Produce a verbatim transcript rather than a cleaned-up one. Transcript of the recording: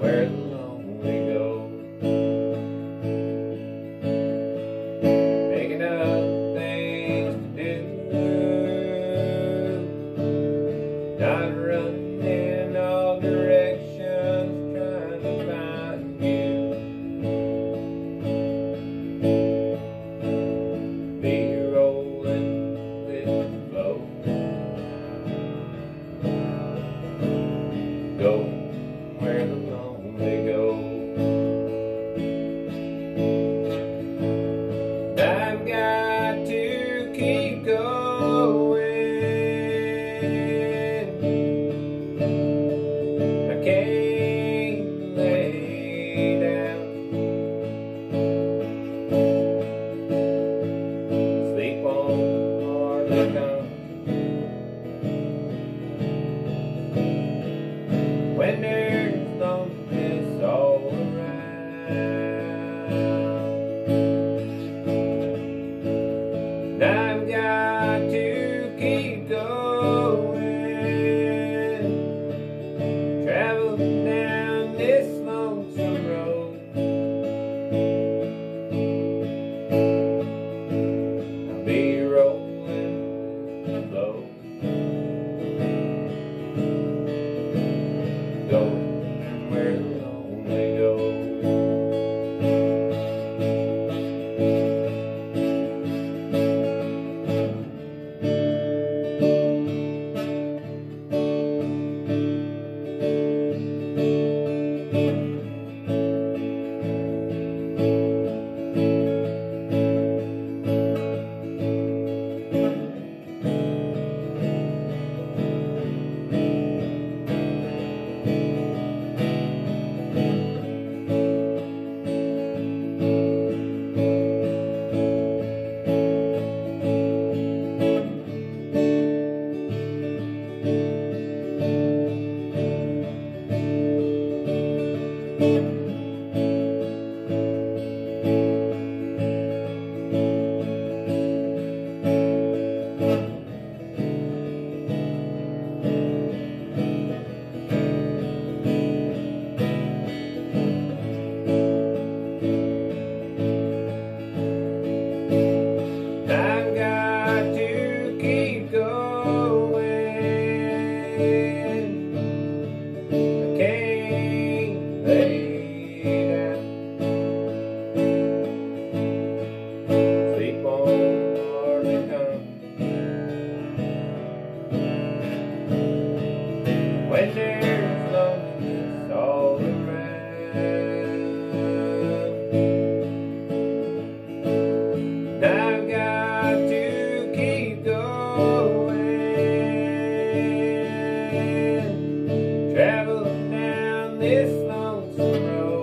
where the lonely go. Picking up things to do, not running in all directions, trying to find you. Be rolling with the flow, go where the lonely go. I've got to keep going, I can't lay down, sleep won't hardly come when there's loneliness all around. I've got to keep going, travel down this lonesome road. I'll be rolling with the flow, go where the lonely go. I've got to keep going, I can't lay down, sleep won't hardly come when there's loneliness all around. I've got to keep going, travel down this lonesome road.